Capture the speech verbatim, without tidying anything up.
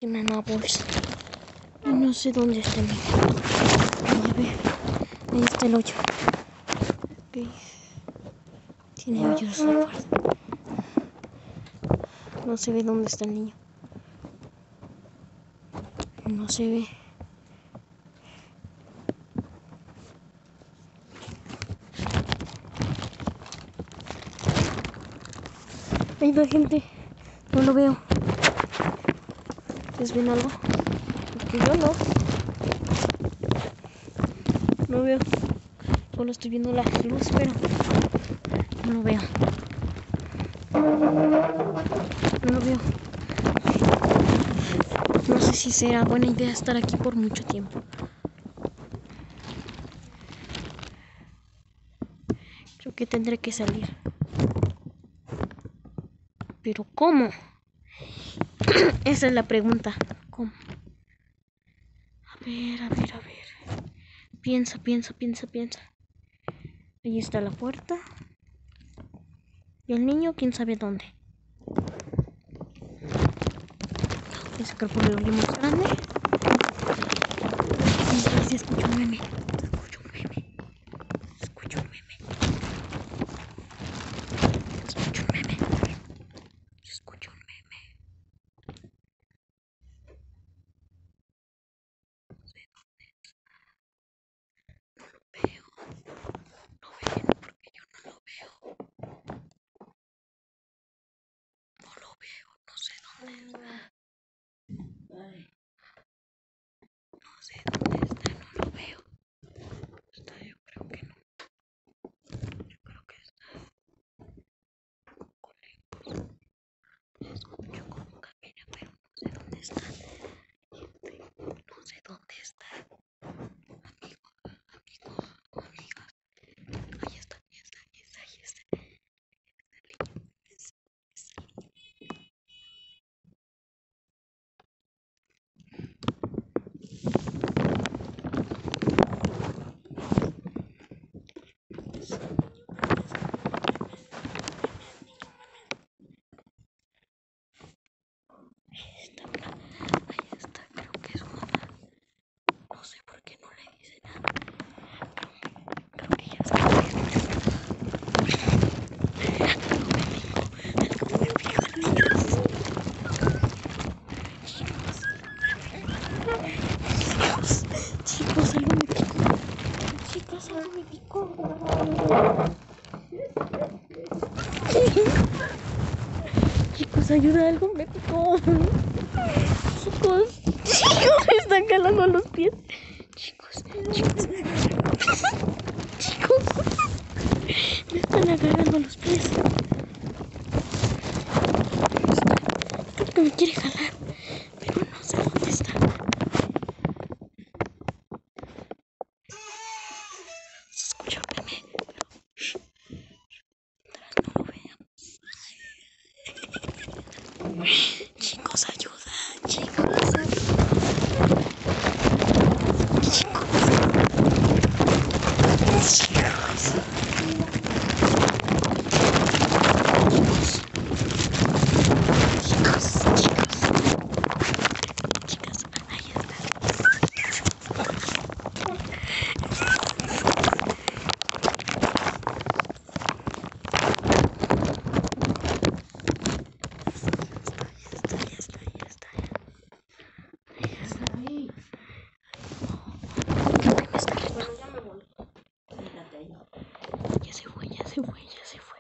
Tiene una bolsa. Yo no sé dónde está el niño. A ver, ahí está el hoyo. Okay. Tiene hoyos la puerta. No se ve dónde está el niño. No se ve. Hay más gente. No lo veo. ¿Ustedes ven algo? Porque yo no. No veo. Solo estoy viendo la luz, pero no lo veo. No lo veo. No sé si será buena idea estar aquí por mucho tiempo. Creo que tendré que salir. ¿Pero cómo? Esa es la pregunta. ¿Cómo? A ver, a ver, a ver. Piensa, piensa, piensa, piensa. Ahí está la puerta. Y el niño, quién sabe dónde. Voy a sacar por el hoyo más grande. Y si escucho un meme. Escucho un meme. Escucho un meme. Escucho un meme. Escucho un meme. No sé dónde está. No lo veo. No ven porque yo no lo veo. No lo veo. No sé dónde está. No sé dónde está. No lo veo. Está, yo creo que no. Yo creo que está un poco lejos. Escucho como camina, pero no sé dónde está. Gente, no sé dónde está. Amigos, amigos, amigas. Ahí está, ahí está, ahí está, ahí está. Es, es el niño. Ahí está, mira. Ahí está, creo que es mamá. No sé por qué no le dice nada. Creo, creo que ya está. Algo me pica, niños. Chicos, chicos, algo me picó. Chicos, algo me picó. Chicos, ayuda, algo me picó. Chicos, chicos, me están calando los pies. Chicos, chicos, chicos, me están agarrando los pies. Creo que me quiere jalar, pero no sé dónde está. Se escucha un meme, pero shh, mientras no lo veamos. Chicos, ayuda, chicos, ayuda. Chicos, chicos. Chicos, chicos, chicos, ahí está. Ahí está, ahí está, ahí está. Creo que me está retando. Ya se fue, ya se fue, ya se fue.